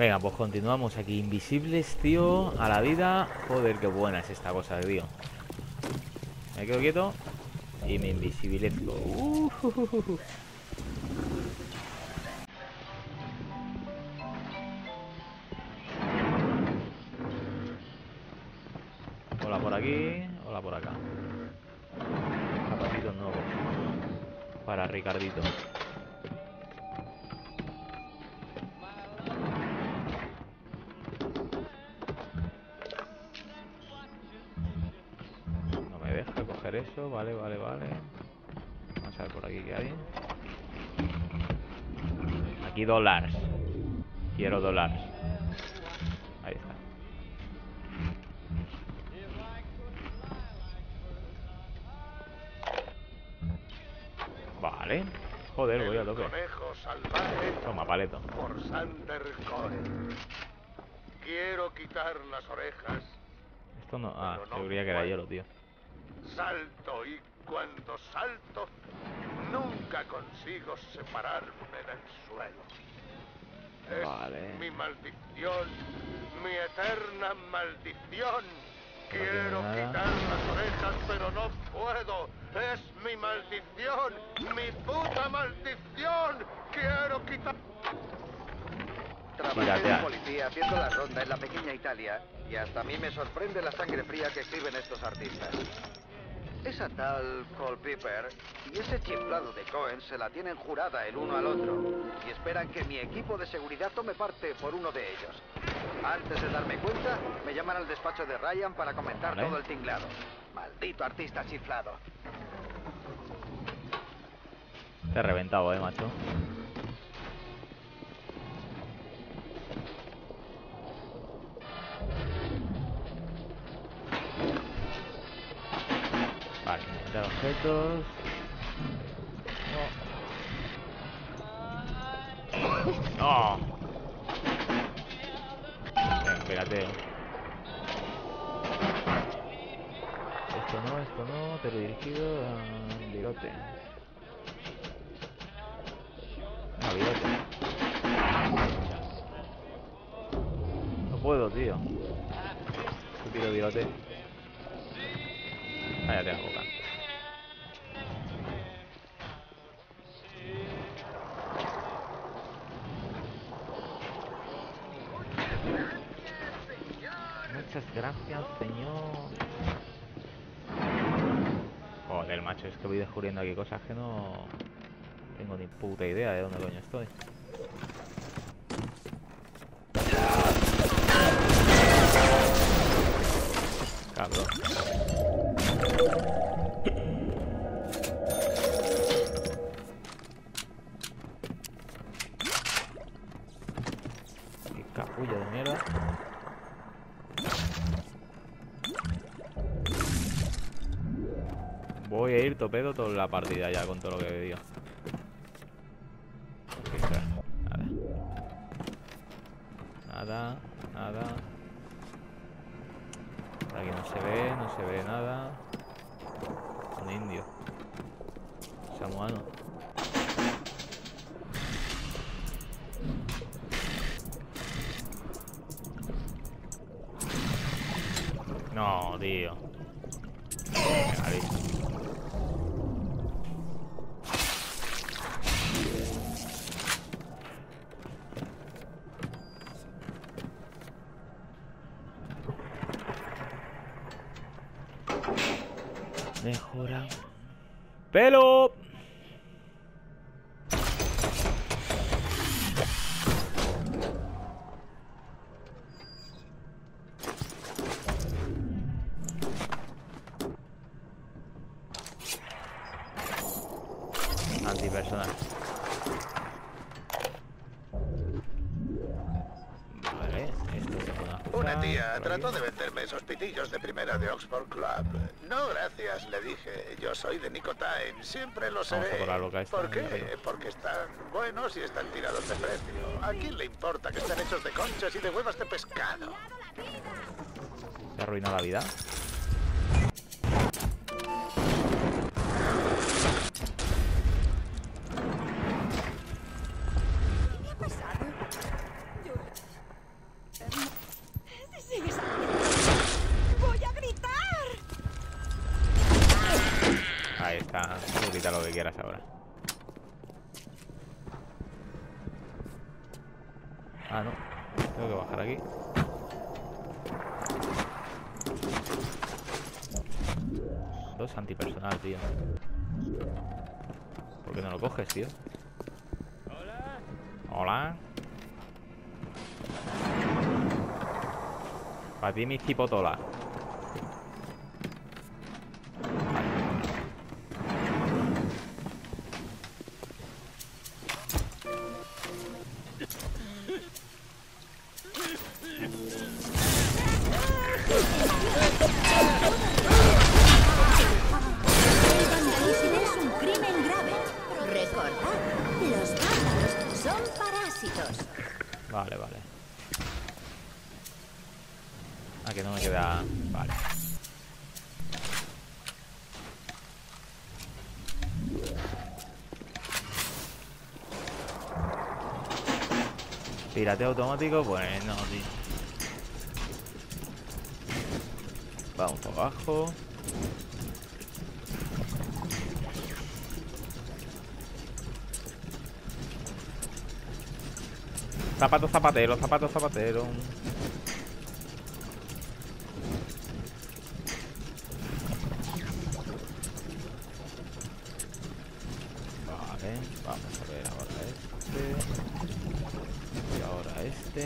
Venga, pues continuamos aquí. Invisibles, tío, a la vida. Joder, qué buena es esta cosa, tío. Me quedo quieto y me invisibilizco. Hola por aquí, hola por acá. Zapatitos nuevos para Ricardito. No me deja coger eso, vale. Vamos a ver por aquí qué hay. Aquí dólares. Quiero dólares. Ahí está. Vale. Joder, voy a tope. Toma, paleto. Por Sander Cohen. Quiero quitar las orejas. Esto no... Ah, Pero no yo creía que era puedo. hielo, tío. Salto y cuando salto, nunca consigo separarme del suelo. Es Vale. mi maldición, mi eterna maldición. Quiero nada. quitar las orejas, pero no puedo. Es mi maldición, mi puta maldición. Quiero quitar... Trabajé de policía haciendo la ronda en la pequeña Italia y hasta a mí me sorprende la sangre fría que escriben estos artistas. Esa tal Culpeper y ese chiflado de Cohen se la tienen jurada el uno al otro y esperan que mi equipo de seguridad tome parte por uno de ellos. Antes de darme cuenta, me llaman al despacho de Ryan para comentar todo el tinglado. Maldito artista chiflado. Te he reventado, macho. Vale, encontrar objetos. ¡No! Espérate. Esto no, teledirigido a virote. A virote. No puedo, tío. Estúpido virote. Cállate la boca. Muchas gracias, señor. Joder, macho, es que voy descubriendo aquí cosas que no tengo ni puta idea de dónde coño estoy. Cabrón. Qué capullo de mierda. Voy a ir topedo toda la partida ya con todo lo que he dicho. Nada. Por aquí no se ve nada. Un indio. Samoano. No, tío. Mejora. ¡Pelo! Antipersonal. Vale, esto se puede ajustar. Una tía trató de venderme esos pitillos de primera de Oxford Club. No, gracias, le dije. Yo soy de Nicotine, siempre lo seré. ¿Por qué? Porque están buenos y están tirados de precio. ¿A quién le importa que estén hechos de conchas y de huevas de pescado? ¿Se arruina la vida? Tira lo que quieras ahora. Ah, no. Tengo que bajar aquí. Dos antipersonal, tío. ¿Por qué no lo coges, tío? Hola. Hola. Para ti mi cipotola. Vale, vale. Ah, que no me queda... Vale. Pirateo automático, pues no, tío. Vamos por abajo. Zapato zapatero, zapato zapatero. Vale, vamos a ver ahora este. Y ahora este.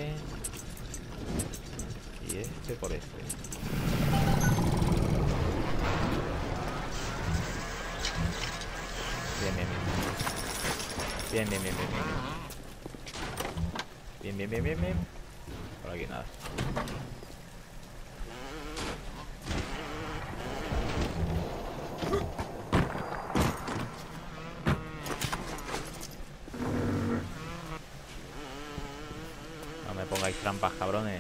Y este por este. Bien, bien, bien. Bien, bien, bien, bien, bien. Bien, bien, bien, bien, bien. Por aquí nada. No me pongáis trampas, cabrones.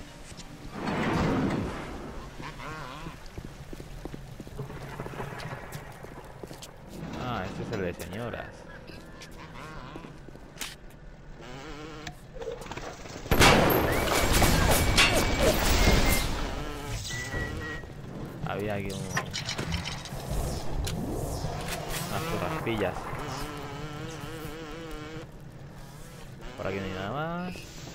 Ah, este es el de señoras. Había aquí unas churraspillas. Por aquí no hay nada más.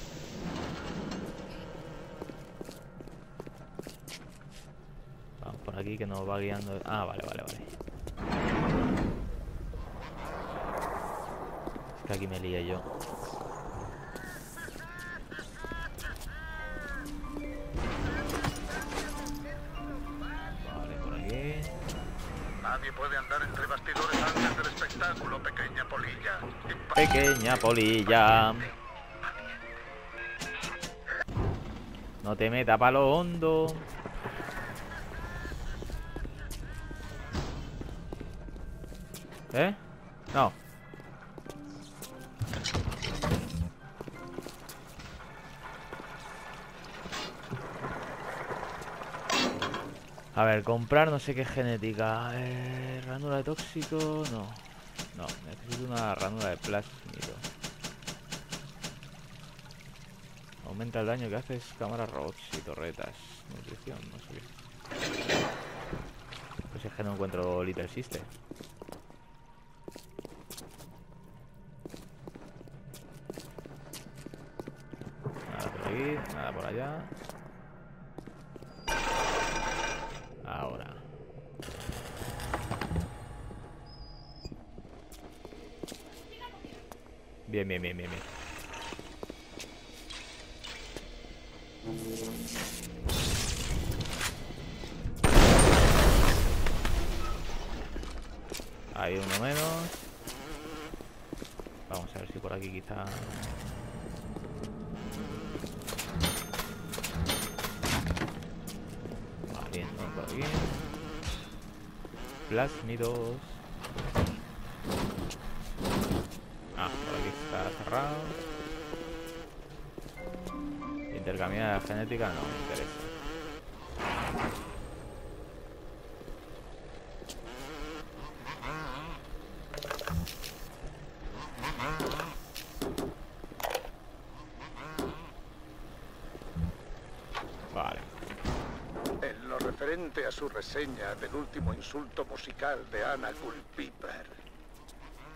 Vamos por aquí que nos va guiando. Ah, vale, vale, vale. Es que aquí me lié yo. Nadie puede andar entre bastidores antes del espectáculo, pequeña polilla. Pequeña polilla. No te metas pa' lo hondo. ¿Eh? No. A ver, comprar no sé qué genética. Ránula de tóxico, no. No, necesito una ránula de plásmido. Aumenta el daño que haces cámaras, robots y torretas. Nutrición, no sé qué. Pues es que no encuentro Little Sister. Nada por aquí, nada por allá. Ahora. Bien, bien, bien, bien, bien. Hay uno menos. Vamos a ver si por aquí quizá... Vale, no por aquí. Plásmidos. Ah, por aquí está cerrado. Intercambiar genética no me interesa. Vale. En lo referente a su reseña del último insulto musical de Anna Culpeper,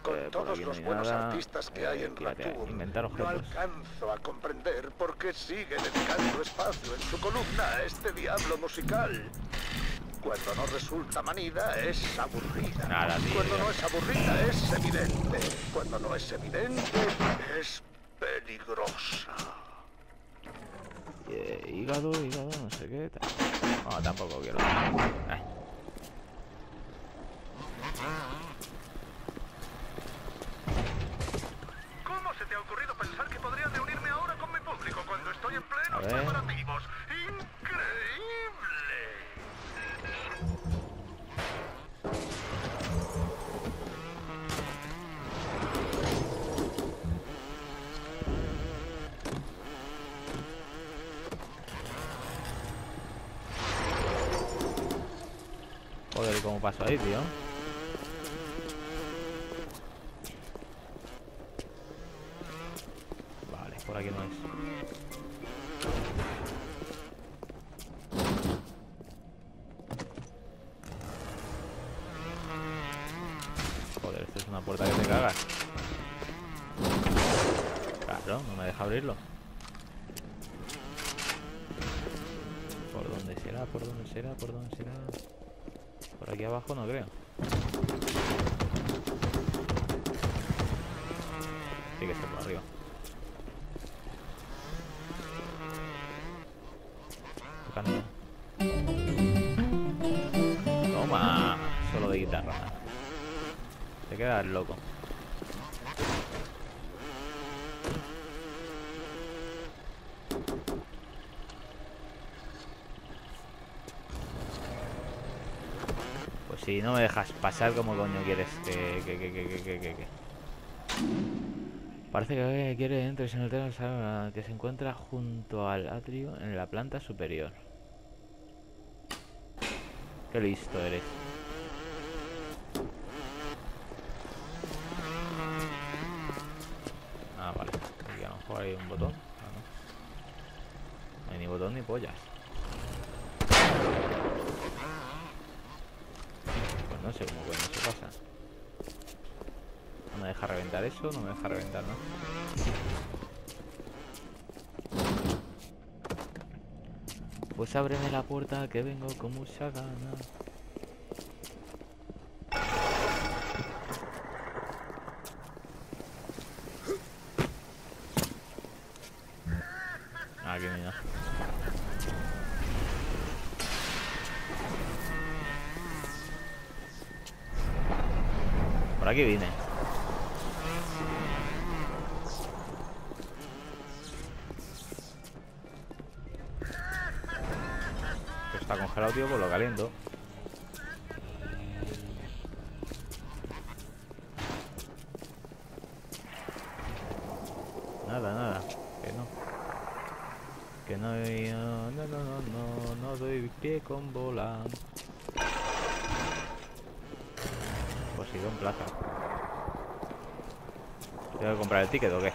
Con todos los buenos artistas que hay en Raccoon, no alcanzo a comprender por qué sigue dedicando espacio en su columna a este diablo musical. Cuando no resulta manida, es aburrida. Nada, tío, cuando no es aburrida, es evidente. Cuando no es evidente, es peligrosa. Hígado, no sé qué. No, tampoco quiero. ¿Cómo se te ha ocurrido pensar que podría reunirme ahora con mi público cuando estoy en plenos preparativos? ¡Increíble! Joder, ¿cómo pasó ahí, tío? Vale, por aquí no es. Joder, esto es una puerta que te cagas. Claro, no me deja abrirlo. ¿Por dónde será? ¿Por dónde será? ¿Por dónde será? Por aquí abajo no creo. Sí que está por arriba. Toma. Solo de guitarra. Te quedas loco. Si no me dejas pasar, ¿cómo coño quieres que? Parece que quiere que entres en el tren que se encuentra junto al atrio en la planta superior. Qué listo eres. Ah, vale. Aquí a lo mejor hay un botón. Ah, no. No hay ni botón ni pollas. No sé cómo coño se pasa. No me deja reventar eso, no me deja reventar, ¿no? Pues ábreme la puerta que vengo con mucha gana. Ah, que mira. Por aquí vine. Está congelado, tío, pues lo caliento. Nada. Que no. Que no doy pie con bola. Poseidón Plaza. ¿Tengo que comprar el ticket o qué?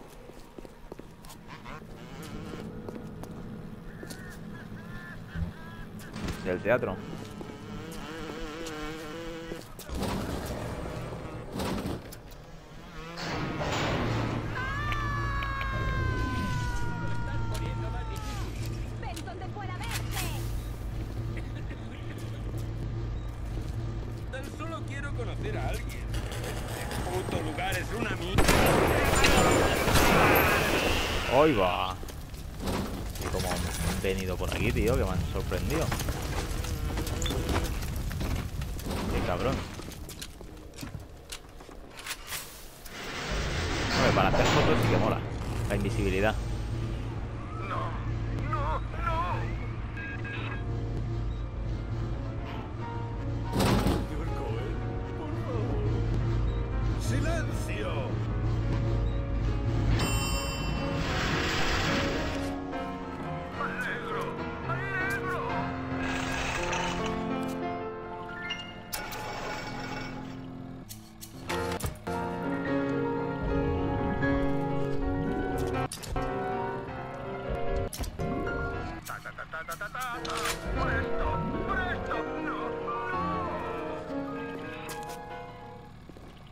Del teatro. conocer a alguien. Este puto lugar es una mierda. ¡Ahí va! Y como han venido por aquí, tío, que me han sorprendido. ¡Qué cabrón! Hombre, para hacer fotos sí que mola. La invisibilidad.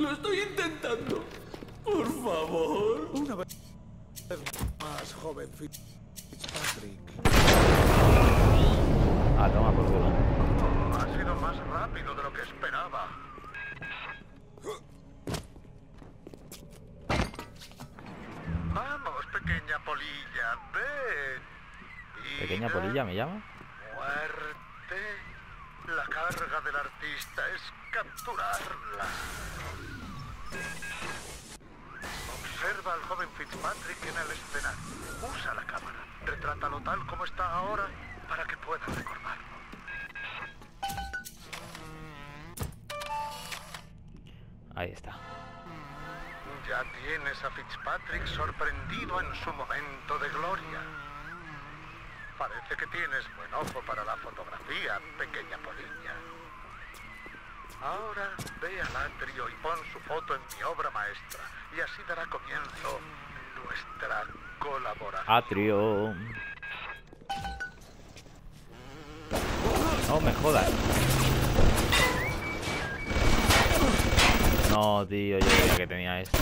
Lo estoy intentando. Por favor. Una vez más, joven Fitzpatrick. Ah, toma por culo. Ha sido más rápido de lo que esperaba. Vamos, pequeña polilla, ven. ¿Pequeña polilla me llama? Muerte. La carga del artista es capturarla. Observa al joven Fitzpatrick en el escenario. Usa la cámara. Retrátalo tal como está ahora para que pueda recordarlo. Ahí está. Ya tienes a Fitzpatrick sorprendido en su momento de gloria. Parece que tienes buen ojo para la fotografía, pequeña polilla. Ahora ve al atrio y pon su foto en mi obra maestra. Y así dará comienzo nuestra colaboración. Atrio. No me jodas. No, tío, yo creía que tenía esto.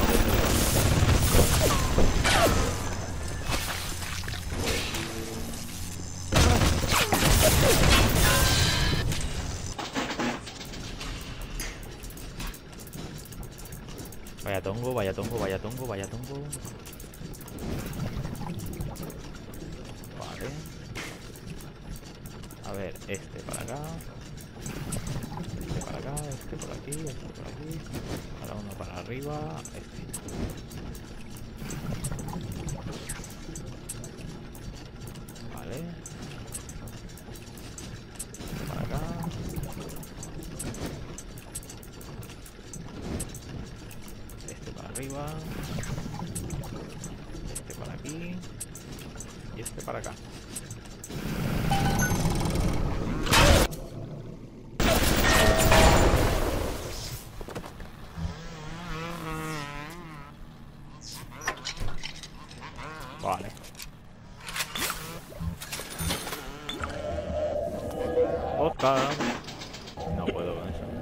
Vaya tongo, vaya tongo, vaya tongo, vaya tongo. Vale. A ver, este para acá. Este para acá, este por aquí, este por aquí. Ahora uno para arriba, este. Vale. Este para acá. Este para arriba. Este para aquí. Y este para acá. Vale. Vodka. No puedo con eso.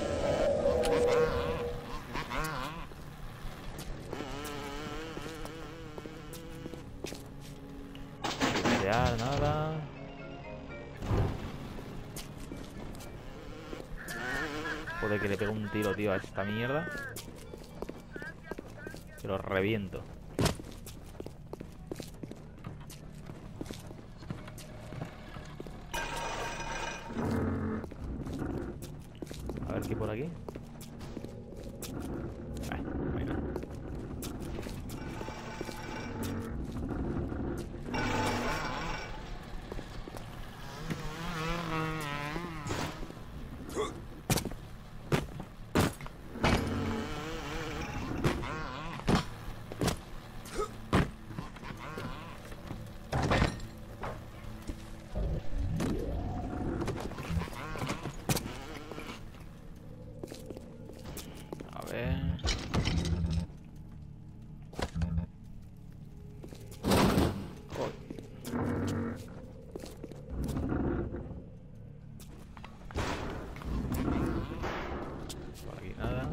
Sin idear nada. Joder, que le pego un tiro, tío, a esta mierda. Que lo reviento. A ver qué por aquí. Venga. A ver. Joder. Por aquí nada.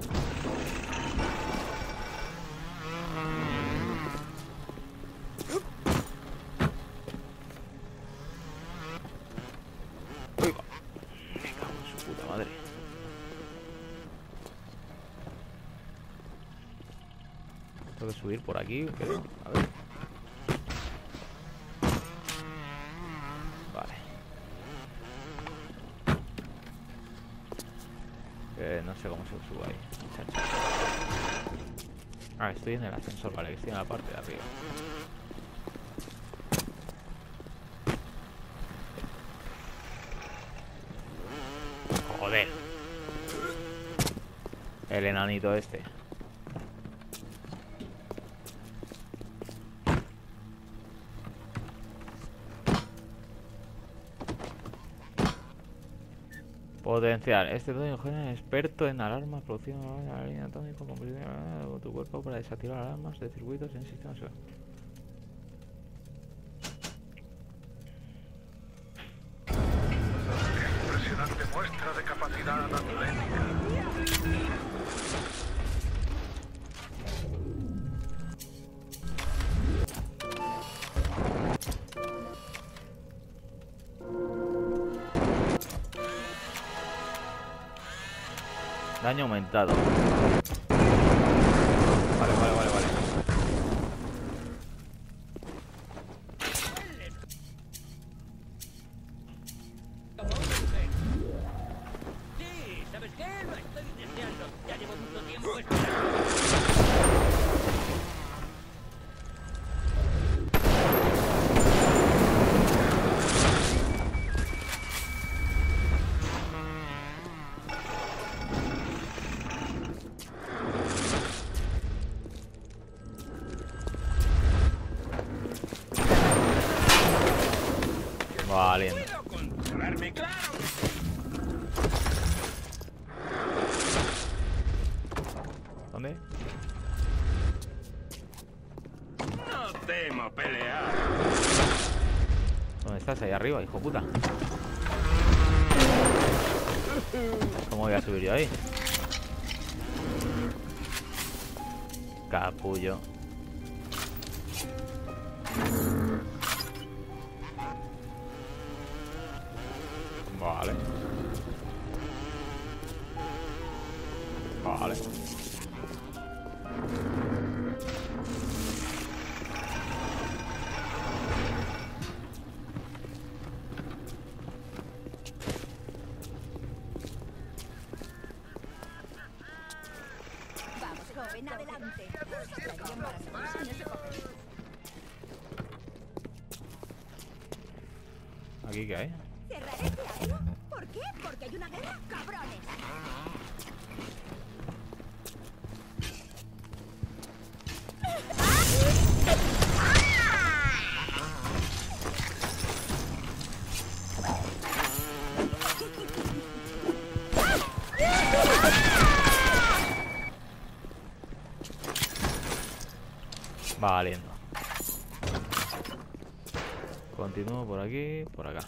Uy, va. Me cago en su puta madre. Tengo que subir por aquí, creo. A ver. Vale. No sé cómo se sube ahí. Chacha. Ah, estoy en el ascensor, vale, que estoy en la parte de arriba. Joder. El enanito este. Potencial. Este Tony Eugenio es experto en alarmas, producción de la línea atómica, compresión de tu cuerpo para desactivar alarmas de circuitos en sistemas. Impresionante muestra de capacidad atlética. Daño aumentado. Vale. Sí, ¿sabes qué? Lo estoy deseando. Ya llevo mucho tiempo esperando. Valiendo. ¿Puedo controlarme? ¡Claro que sí! ¿Dónde? No temo pelear. ¿Dónde estás? Ahí arriba, hijo puta. ¿Cómo voy a subir yo ahí? Capullo. Vale. Vale. Vamos, joven, adelante. Estarían maravillosos en ese papel. ¿Aquí qué hay? ¿Cerrar este año? ¿Por qué? ¿Porque hay una guerra? ¡Cabrones! Valiendo. Continúo por aquí, por acá.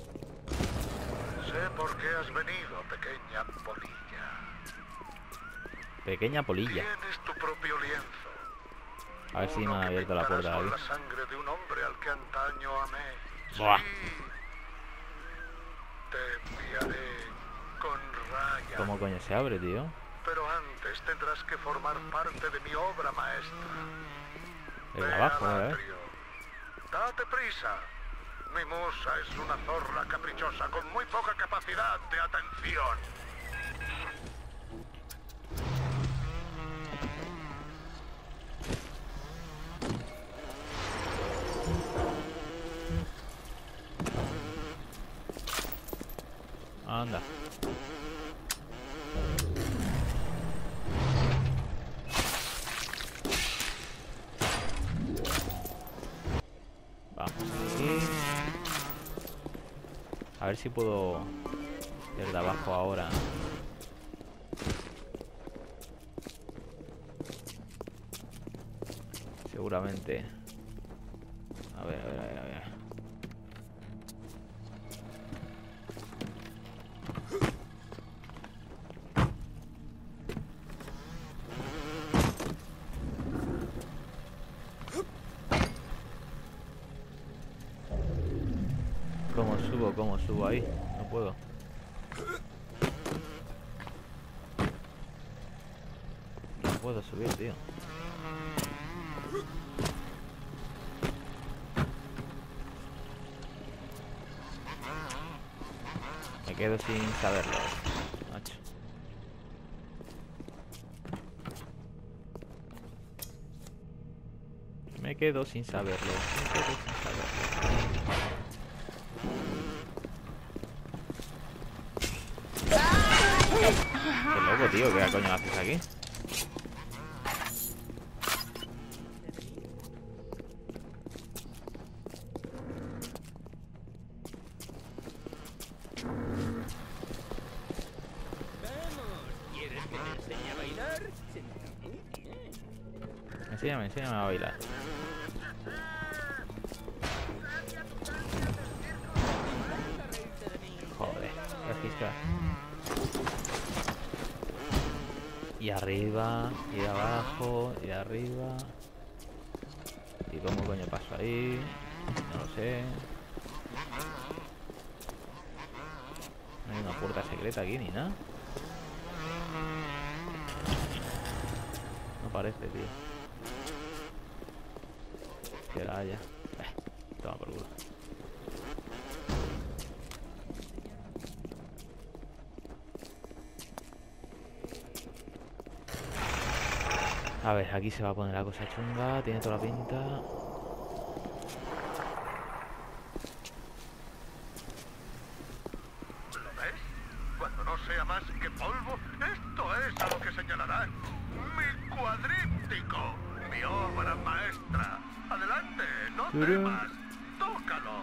Sé por qué has venido, pequeña polilla. Pequeña polilla. Tienes tu propio lienzo. A ver si me Uno ha que abierto la puerta de pintarás aquí. con la sangre de un hombre al que antaño amé. Buah. Sí. Te enviaré con Raya. ¿Cómo coño se abre, tío? Pero antes tendrás que formar parte de mi obra maestra. Desde Ve abajo, al ¿eh? atrio. Date prisa. Mi musa es una zorra caprichosa con muy poca capacidad de atención. Anda. Vamos aquí. A ver si puedo desde abajo ahora. Seguramente. A ver. ¿Cómo subo ahí? No puedo. No puedo subir, tío. Me quedo sin saberlo, macho. Me quedo sin saberlo. Qué loco, tío. ¿Qué coño haces aquí? ¿Quieres que te enseñe a bailar? Muy bien. Enséñame a bailar. Joder, qué fiesta. Y arriba, y abajo, y arriba. ¿Y cómo coño paso ahí? No lo sé. No hay una puerta secreta aquí ni nada. parece, tío. Que la haya. Toma por culo. A ver, aquí se va a poner la cosa chunga. Tiene toda la pinta. ¿Lo ves? Cuando no sea más que polvo, esto es a lo que señalarán. ¡Mi cuadríptico! ¡Mi obra maestra! ¡Adelante! ¡No temas! ¡Tócalo!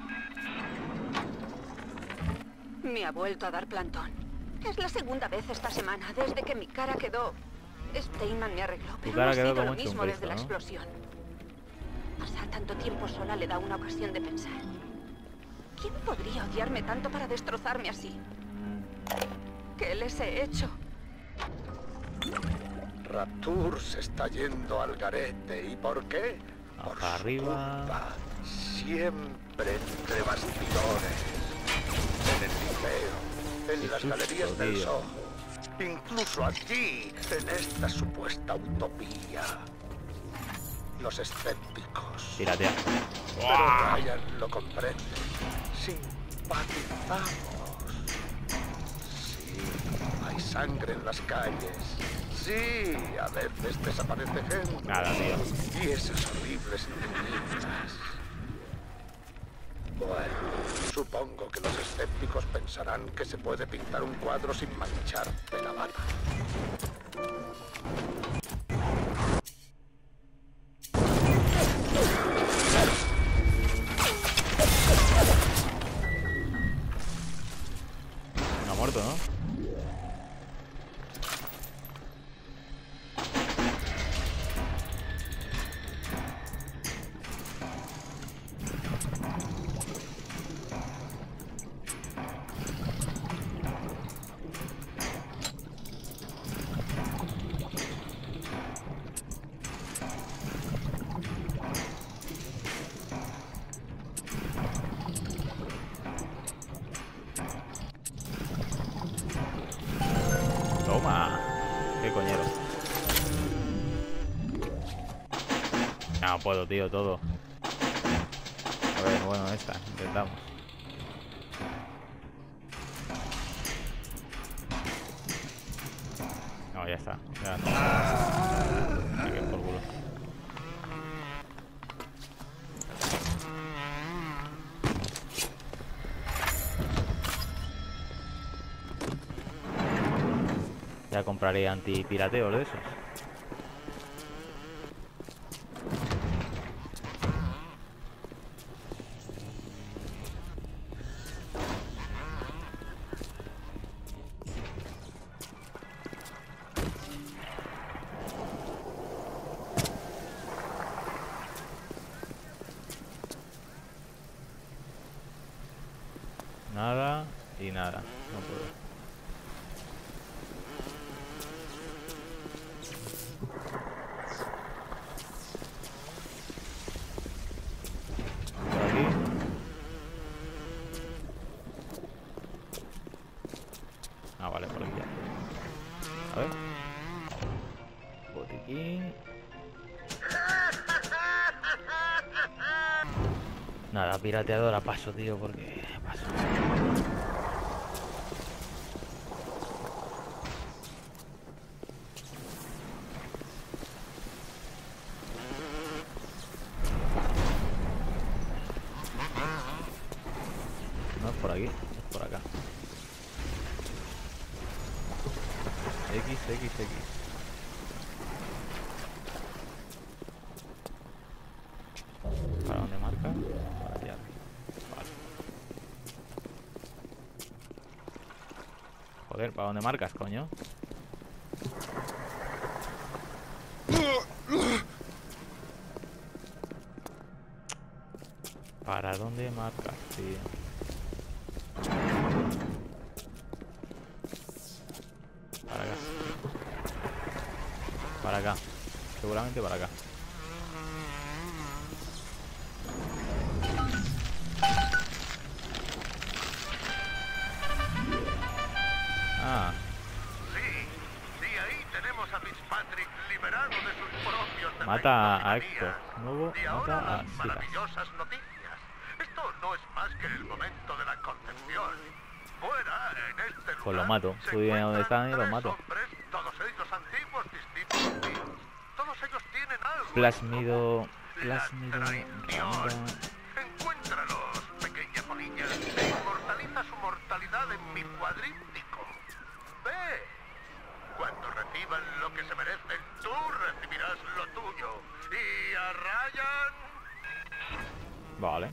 Me ha vuelto a dar plantón. Es la segunda vez esta semana, desde que mi cara quedó... Steinman me arregló, pero no ha sido lo mismo desde la explosión. Pasar tanto tiempo sola le da una ocasión de pensar. ¿Quién podría odiarme tanto para destrozarme así? ¿Qué les he hecho? Rapture se está yendo al garete. ¿Y por qué? Por su arriba. culpa. Siempre entre bastidores. En el liceo, en las galerías del Soho. Incluso aquí, en esta supuesta utopía. Los escépticos. Piratea. Pero Ryan lo comprende. Simpatizamos. Sí, hay sangre en las calles. Sí, a veces desaparece gente. Nada, tío. Y esas horribles niñas. Bueno, supongo que los escépticos pensarán que se puede pintar un cuadro sin mancharte la bata. No ha muerto, ¿no? Toma. Qué coñero. No puedo, tío, todo. A ver, bueno, esta. Intentamos. No, ya está. Ya no. Aquí por culo. Ya compraré antipirateos de esos. Nada y nada. No puedo. Ah, vale, por aquí ya. A ver. Botiquín. Nada, pirateadora paso, tío, porque paso. No es por aquí, es por acá. X. ¿Para dónde marca? Para allá. Vale. Joder, ¿para dónde marcas, coño? ¿Para dónde marcas, tío? Para acá. Para acá. Seguramente para acá. Sí, ahí tenemos a Fitzpatrick liberado de Mata a Héctor. Nuevo, y mata ahora a las Silas. maravillosas noticias. Esto no es más que el momento de la concepción. Fuera, en este lugar, Pues lo mato. se Tú dime dónde están y los encuentran mato. 3 hombres, todos ellos antiguos, distintos. Todos ellos tienen algo. Plásmido. La traición. Encuéntralos, pequeña polilla, e inmortaliza su mortalidad en mi cuadríptico. Ve. Cuando reciban lo que se merecen, tú recibirás lo tuyo. Y a Ryan... Vale.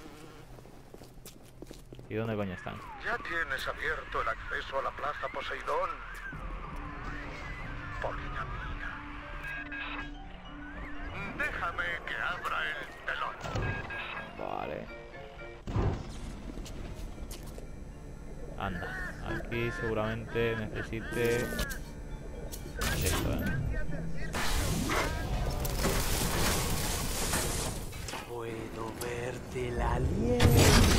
¿Y dónde coño están? Ya tienes abierto el acceso a la Plaza Poseidón. Polilla mía. Déjame que abra el telón. Vale. Anda. Aquí seguramente necesite... esto, Puedo verte la aliento.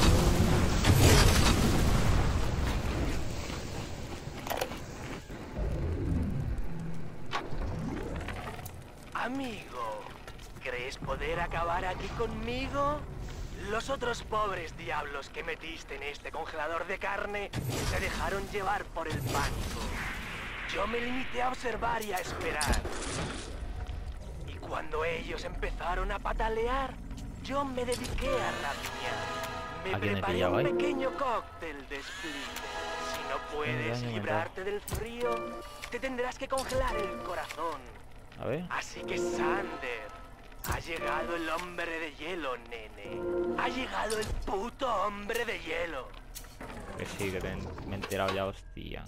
Amigo, ¿crees poder acabar aquí conmigo? Los otros pobres diablos que metiste en este congelador de carne se dejaron llevar por el pánico. Yo me limité a observar y a esperar. Y cuando ellos empezaron a patalear, yo me dediqué a rapiñar. Me preparé un pequeño cóctel de split. Si no puedes librarte del frío, te tendrás que congelar el corazón. A ver. Así que Sander, ha llegado el hombre de hielo, nene. Ha llegado el puto hombre de hielo. Que sí, que me he enterado ya, hostia.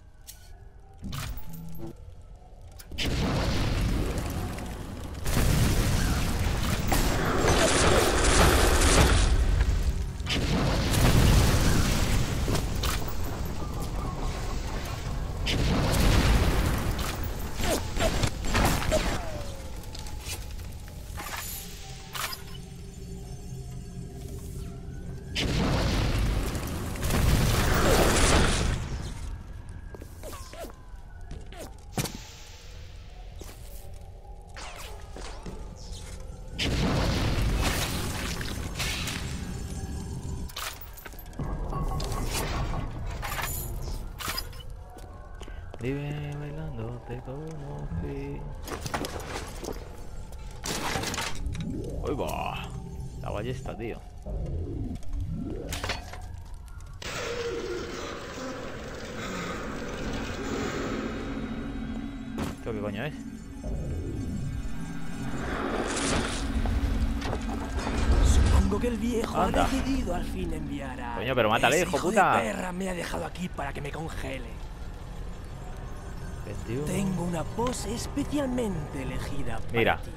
Vive bailando, te conocí. Uy, va. La ballesta, tío. ¿Esto qué coño es? Supongo que el viejo Anda. ha decidido al fin enviar a... Coño, pero mátale, Ese hijo puta. de perra me ha dejado aquí para que me congele. 21. Tengo una pose especialmente elegida para Mira. ti.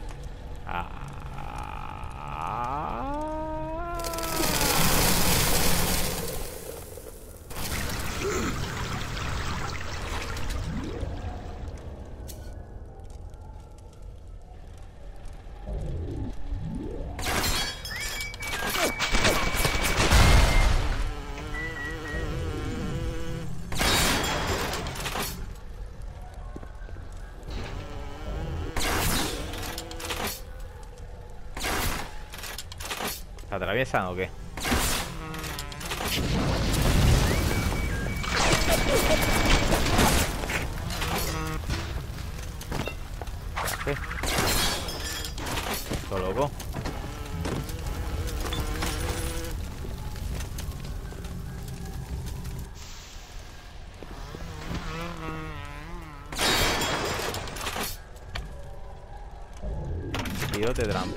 ¿Se atraviesan o qué? ¿Qué? ¿Esto loco? Tío, te trampa.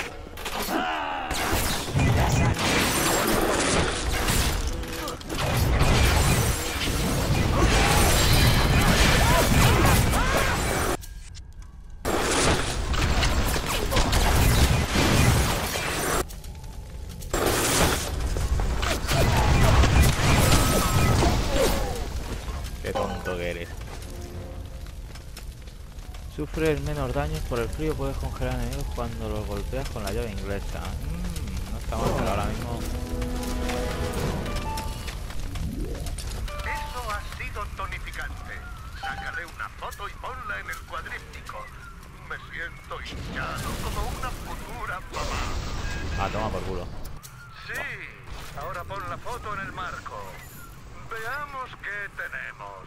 Qué tonto que eres. Sufres menos daños por el frío, puedes congelar enemigos cuando los golpeas con la llave inglesa. No está mal, pero ahora mismo... Eso ha sido tonificante. Sácale una foto y ponla en el cuadríptico. Me siento hinchado. Sí, ahora pon la foto en el marco. Veamos qué tenemos.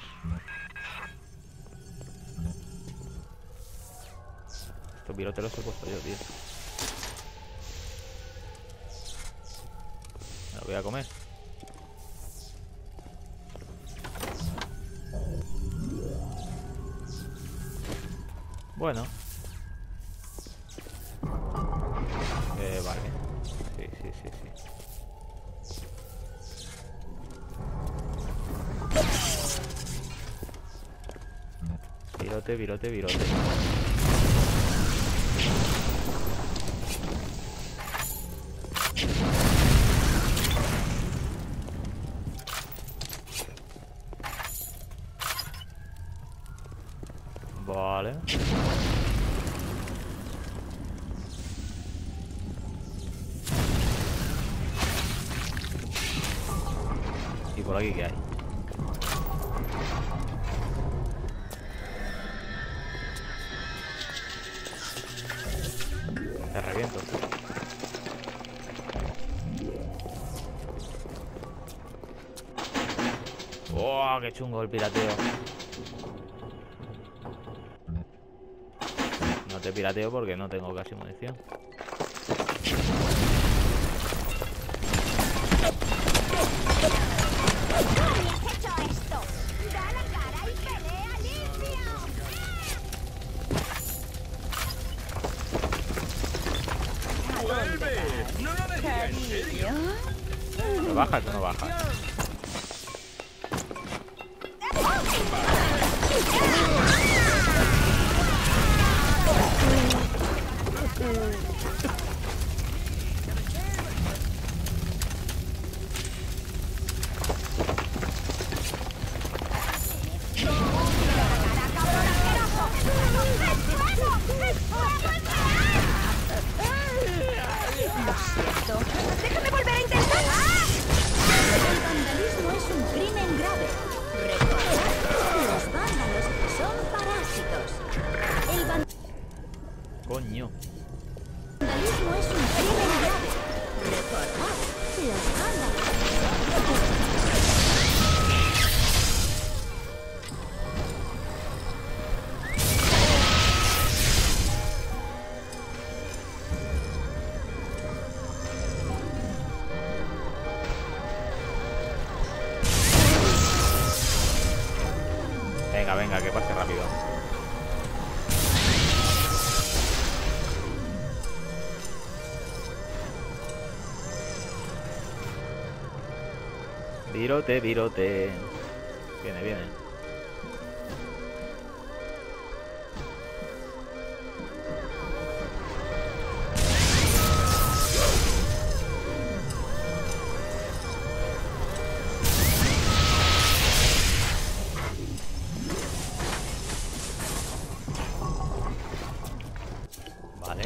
Estos virotes los he puesto yo, tío. Me lo voy a comer. Bueno. Vale. Sí. Virote. Vale. ¿Y por aquí qué hay? Te reviento. ¡Oh, qué chungo el pirateo! No te pirateo porque no tengo casi munición. ¿No bajas o no bajas? ¡Déjame volver a intentar! El vandalismo es un crimen grave. Recordad, los vándalos son parásitos. El Coño. vandalismo es un crimen grave. Recordad, los vándalos son Venga, que pase rápido. Virote. Viene. Vale.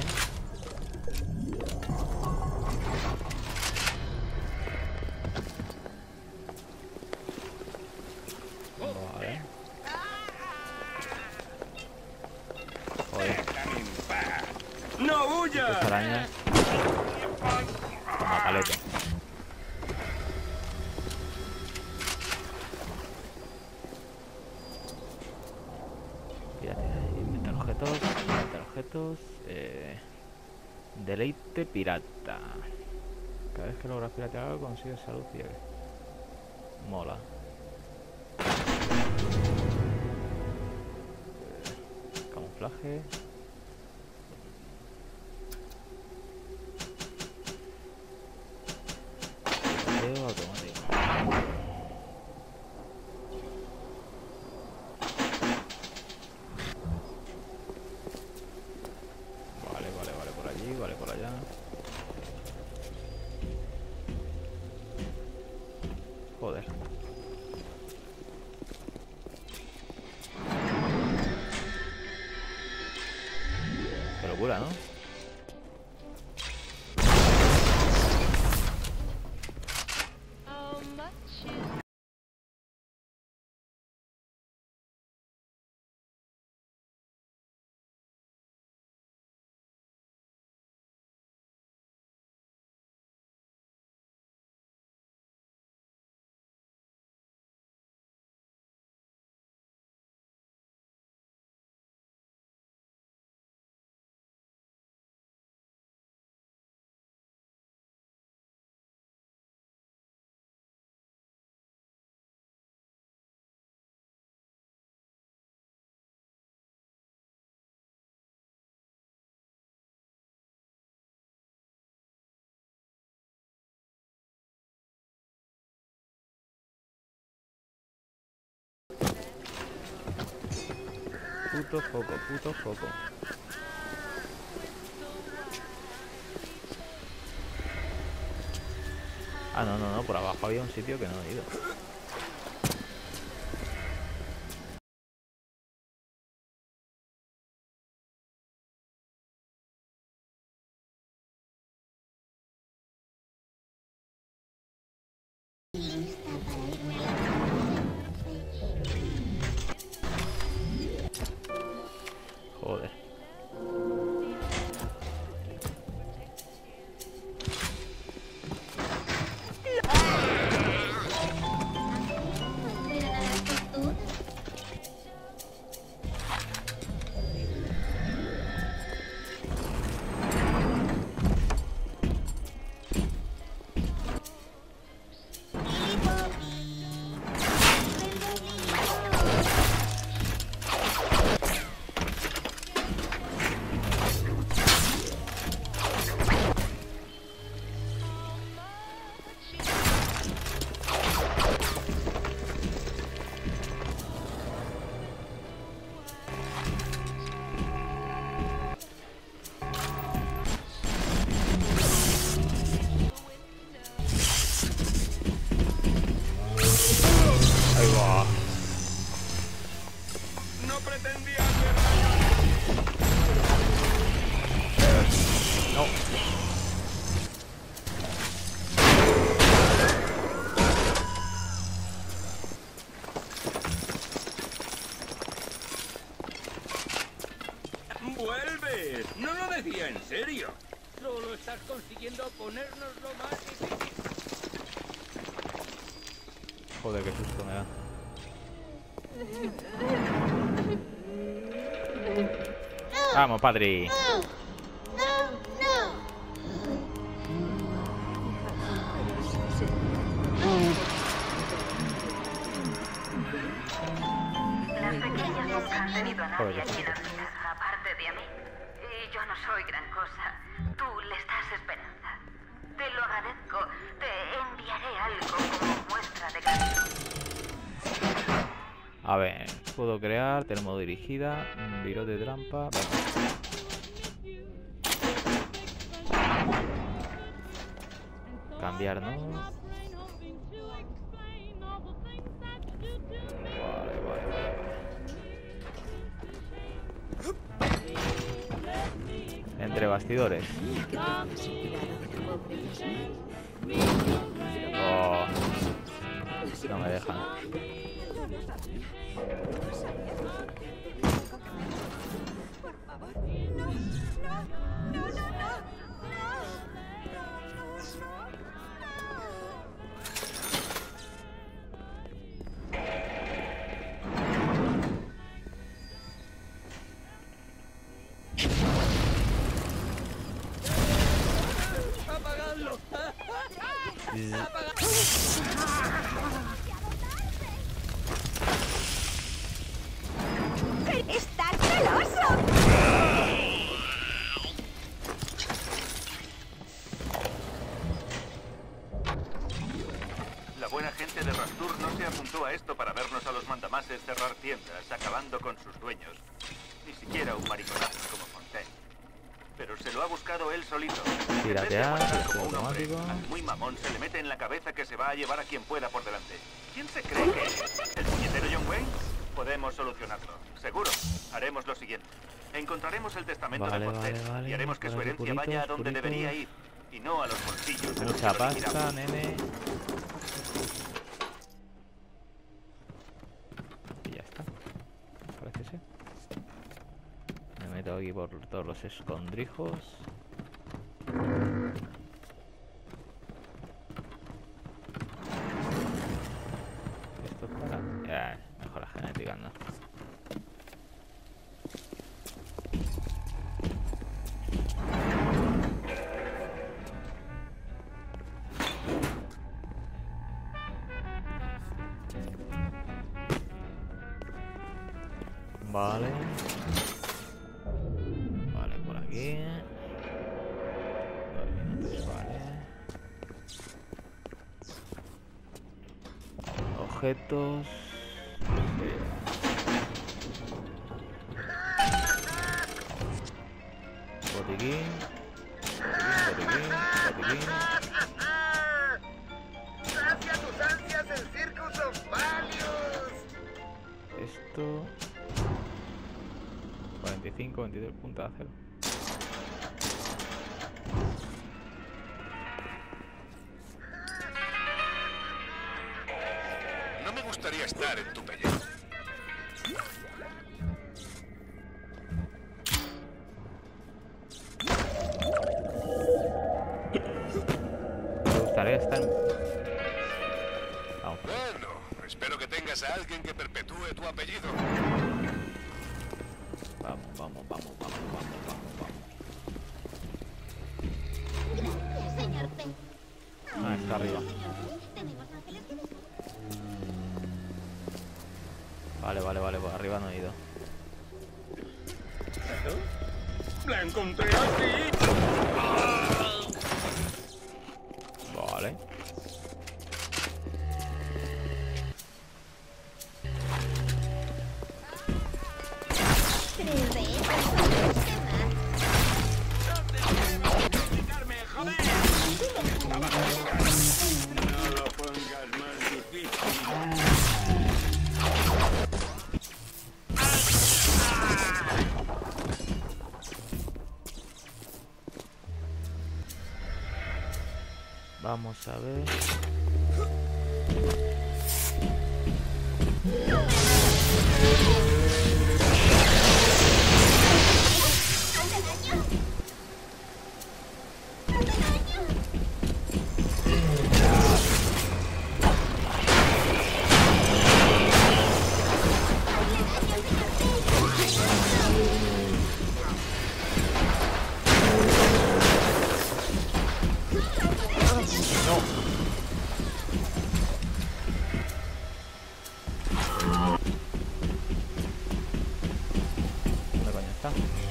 Joder. ¡No huyas! Estas arañas. Toma, caleta. Inventar objetos. Deleite pirata. Cada vez que logras piratear algo consigues salud ciega. Mola. Camuflaje. Pirateo automático. Vale por allí, vale por allá. Joder. Qué locura, ¿no? puto foco, puto foco. Ah, no, por abajo había un sitio que no he ido. Joder. ¡Vuelve! No lo decía en serio. Solo estás consiguiendo ponérnoslo más difícil. Joder, qué susto me da. Vamos, padre. Las pequeñas nunca han tenido a nadie a quien admirar, aparte de a mí. Y yo no soy gran cosa. Tú les das esperanza. Te lo agradezco. Te enviaré algo como muestra de gratitud. A ver, puedo crear, tener modo dirigida, virote de trampa. Cambiar, ¿no? Entre bastidores. Oh, no me dejan. ¡Estás celoso! La buena gente de Rastur no se apuntó a esto para vernos a los mandamases cerrar tiendas, acabando con sus dueños. Ni siquiera un mariconazo como Fontaine. Pero se lo ha buscado él solito. Piratear, como un hombre, al muy mamón se le mete en la cabeza que se va a llevar a quien pueda por delante. ¿Quién se cree que es? ¿El puñetero John Wayne? Podemos solucionarlo. Seguro. Haremos lo siguiente. Encontraremos el testamento de Fontaine y haremos que su herencia vaya a donde debería ir y no a los bolsillos de mucha pasta, nene. Y ya está. Parece ser. Me meto aquí por todos los escondrijos. Esto es para... Ya, mejor la genética, ¿no? Vale. Vale, por aquí. 2 minutos, vale. Objetos. 25, 23 puntos de acero. No me gustaría estar en tu pellejo. Me gustaría estar en... Vamos. Bueno, espero que tengas a alguien que perpetúe tu apellido. Vamos. Gracias, señor P. Ah, está arriba. Tenemos ángeles que Vale, pues arriba no he ido. ¡La encontré aquí! Vale. No lo pongas más difícil. Vamos a ver. ¿Dónde coño está?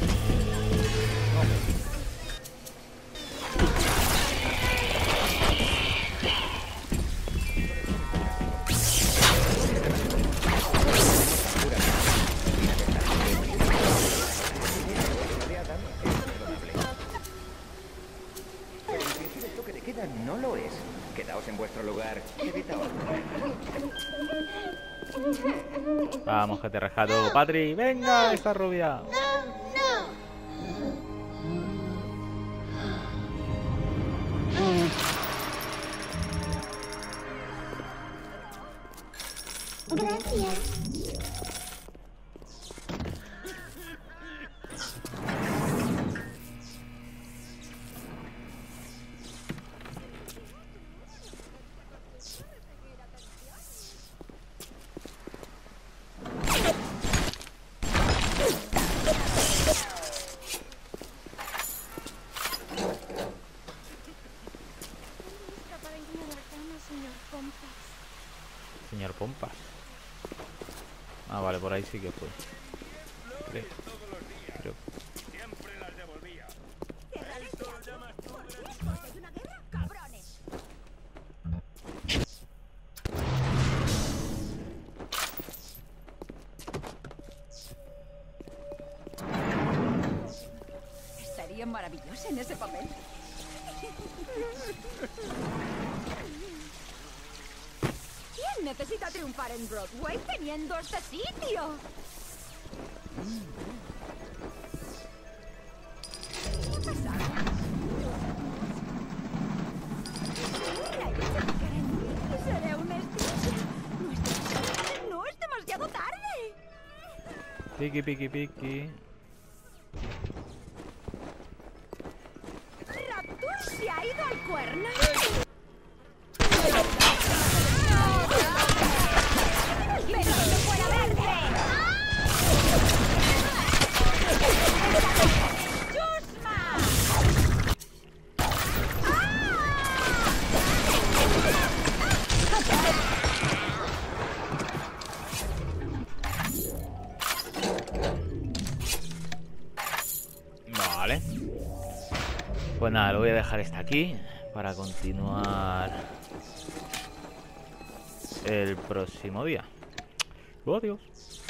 Pero en principio el toque de queda no lo es. Quedaos en vuestro lugar. Evitaos. Vamos, que te rescato, Patri. Venga, esta rubia. Gracias. Señor Pompas. Ah, vale, por ahí sí que fue. Creo. Siempre las devolvía. Estaría maravillosa en ese papel. ¿Quién necesita triunfar en Broadway teniendo este sitio? ¿Qué ha pasado? Seré una estrella. No es demasiado tarde. Piqui. Raptor se ha ido al cuerno. ¡Pero no puedo verte! ¡Chusma! Vale. Pues nada, lo voy a dejar hasta aquí para continuar el próximo día. Adiós.